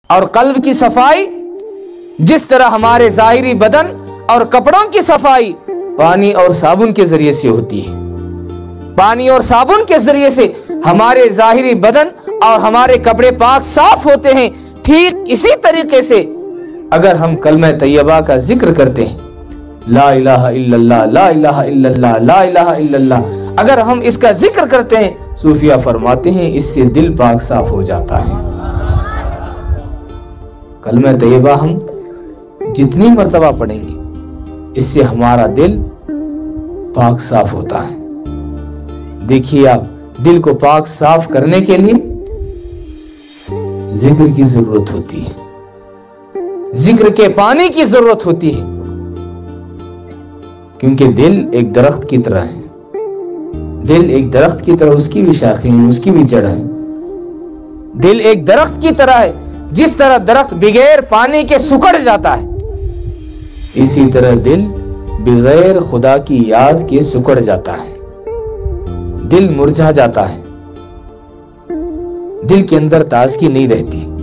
اور قلب کی صفائی جس طرح ہمارے ظاہری بدن اور کپڑوں کی صفائی پانی اور صابن کے ذریعے سے ہوتی ہے، پانی اور صابن کے ذریعے سے ہمارے ظاہری بدن اور ہمارے کپڑے پاک صاف ہوتے ہیں، ٹھیک اسی طریقے سے اگر ہم کلمہ طیبہ کا ذکر کرتے ہیں، لا الہ الا اللہ، لا الہ الا اللہ، لا الہ الا اللہ، اگر ہم اس کا ذکر کرتے ہیں، صوفیہ فرماتے ہیں اس سے دل پاک صاف ہو جاتا ہے۔ کلمہ طیبہ ہم جتنی مرتبہ پڑھیں گے اس سے ہمارا دل پاک صاف ہوتا ہے۔ دیکھیے آپ، دل کو پاک صاف کرنے کے لیے ذکر کی ضرورت ہوتی ہے، ذکر کے پانی کی ضرورت ہوتی ہے، کیونکہ دل ایک درخت کی طرح ہے، دل ایک درخت کی طرح، اس کی بھی شاخیں ہیں، اس کی بھی جڑ ہیں۔ دل ایک درخت کی طرح ہے، جس طرح درخت بغیر پانی کے سکڑ جاتا ہے، اسی طرح دل بغیر خدا کی یاد کے سکڑ جاتا ہے، دل مرجھا جاتا ہے، دل کے اندر تازگی نہیں رہتی۔